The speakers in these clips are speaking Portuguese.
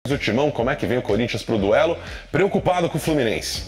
O Timão, como é que vem o Corinthians para o duelo? Preocupado com o Fluminense.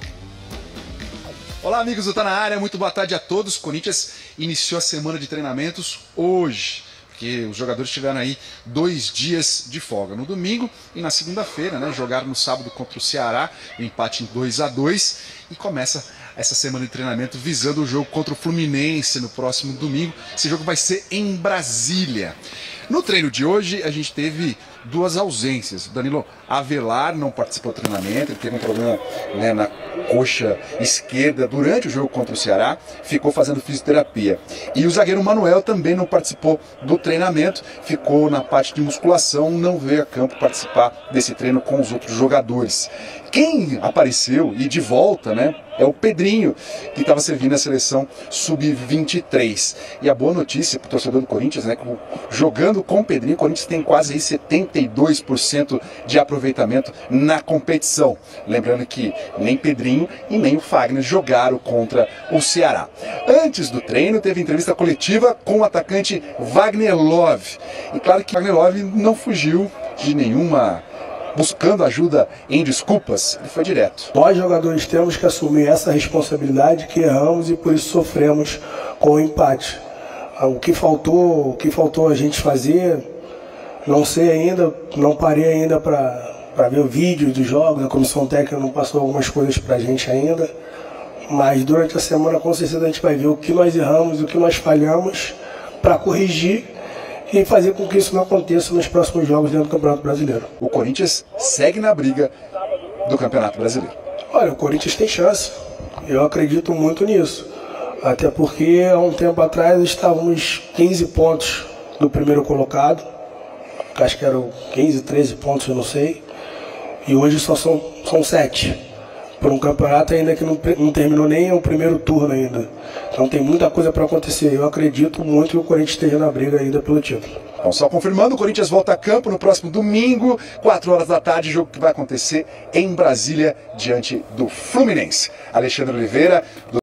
Olá, amigos do Tá Na Área, muito boa tarde a todos. O Corinthians iniciou a semana de treinamentos hoje, porque os jogadores tiveram aí 2 dias de folga, no domingo e na segunda-feira, né? Jogaram no sábado contra o Ceará, o empate em 2-2, e começa essa semana de treinamento visando o jogo contra o Fluminense no próximo domingo. Esse jogo vai ser em Brasília. No treino de hoje, a gente teve 2 ausências. Danilo Avelar não participou do treinamento, ele teve um problema, né, na coxa esquerda durante o jogo contra o Ceará, ficou fazendo fisioterapia. E o zagueiro Manuel também não participou do treinamento, ficou na parte de musculação, não veio a campo participar desse treino com os outros jogadores. Quem apareceu e de volta, né, é o Pedrinho, que estava servindo a seleção sub-23. E a boa notícia para o torcedor do Corinthians, né, que jogando com o Pedrinho, o Corinthians tem quase aí 72% de aproveitamento na competição. Lembrando que nem Pedrinho e nem o Fagner jogaram contra o Ceará. Antes do treino, teve entrevista coletiva com o atacante Wagner Love. E claro que Wagner Love não fugiu de nenhuma buscando ajuda em desculpas, ele foi direto. Nós jogadores temos que assumir essa responsabilidade que erramos e por isso sofremos com o empate. O que faltou a gente fazer, não sei ainda, não parei ainda para ver o vídeo dos jogos, a comissão técnica não passou algumas coisas para a gente ainda, mas durante a semana com certeza a gente vai ver o que nós erramos, o que nós falhamos para corrigir e fazer com que isso não aconteça nos próximos jogos dentro do Campeonato Brasileiro. O Corinthians segue na briga do Campeonato Brasileiro. Olha, o Corinthians tem chance. Eu acredito muito nisso. Até porque há um tempo atrás estávamos 15 pontos do primeiro colocado. Acho que eram 15, 13 pontos, eu não sei. E hoje só são 7. Por um campeonato ainda que não terminou nem o primeiro turno ainda. Então tem muita coisa para acontecer. Eu acredito muito que o Corinthians esteja na briga ainda pelo título. Bom, só confirmando, o Corinthians volta a campo no próximo domingo, 4 horas da tarde, jogo que vai acontecer em Brasília, diante do Fluminense. Alexandre Oliveira, do